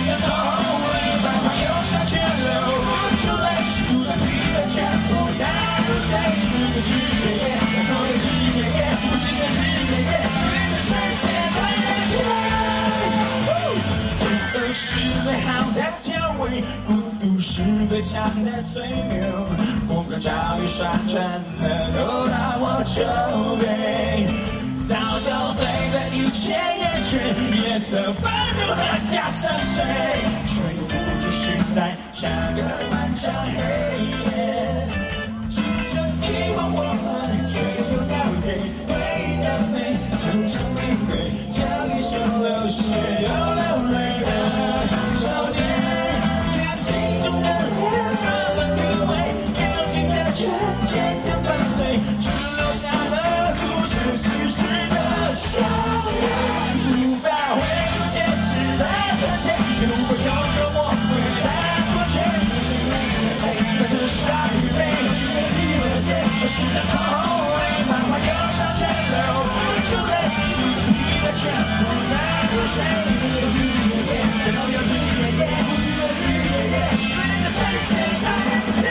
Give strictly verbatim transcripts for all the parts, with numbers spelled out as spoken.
的痛，泪慢慢涌上全流，无助泪是不断疲惫，全部带入水，日日夜夜，然后日日夜夜，不记得日日夜夜，你的视线在眼前。孤独是最好的调味，孤独是最强的罪名。不管遭遇刷成了，都让我筹备。早就对这一切厌倦，也曾愤怒喝下深水，却又不知是在下个漫长黑夜。青春遗忘我们，却又要给回忆的美，就像玫瑰，有一生流血又流泪的少年。眼睛中的脸慢慢枯萎，表情的却渐渐伴随，只留下了故事逝世的笑脸。无法回不解释的真切，也无法拥有我回答过去，是你的泪，但这是爱与悲，只能以为的谁，这是的痛，泪慢慢涌上全流，无助泪是不能疲惫，全部带入水，记得日日夜夜，然后又日日夜夜，不记得日日夜夜，对着视线在眼前。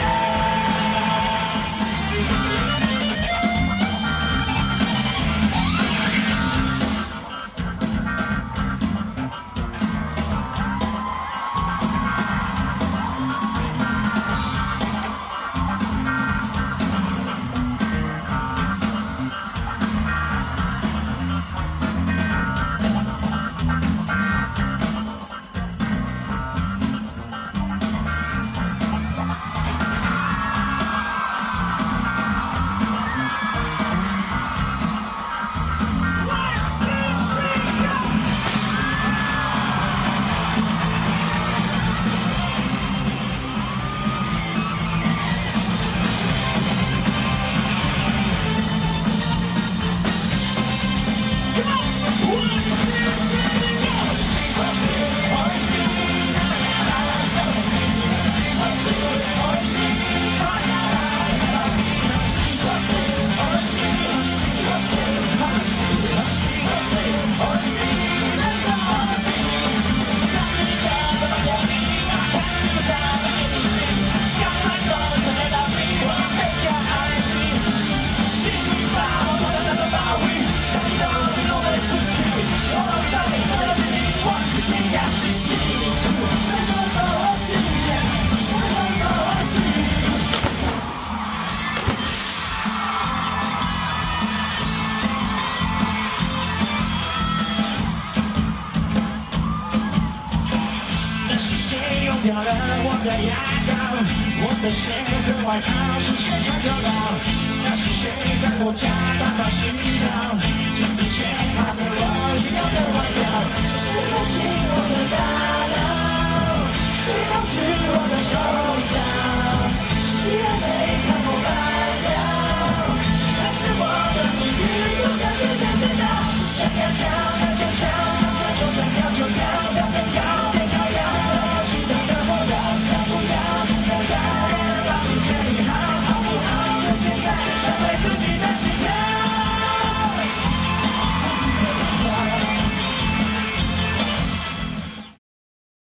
掉了我的牙膏，我的鞋和外套是谁穿走了？那是谁在我家打扫洗澡？镜子前他和我一样的外表，洗不清我的大脑，洗不去我的